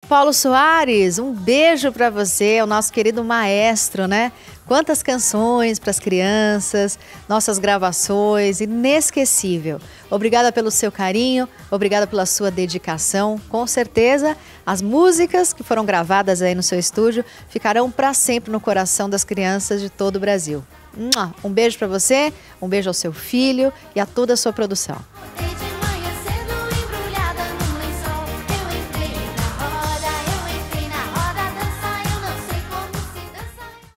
Paulo Soares, um beijo para você, o nosso querido maestro, né? Quantas canções para as crianças, nossas gravações, inesquecível. Obrigada pelo seu carinho, obrigada pela sua dedicação. Com certeza, as músicas que foram gravadas aí no seu estúdio ficarão para sempre no coração das crianças de todo o Brasil. Um beijo para você, um beijo ao seu filho e a toda a sua produção.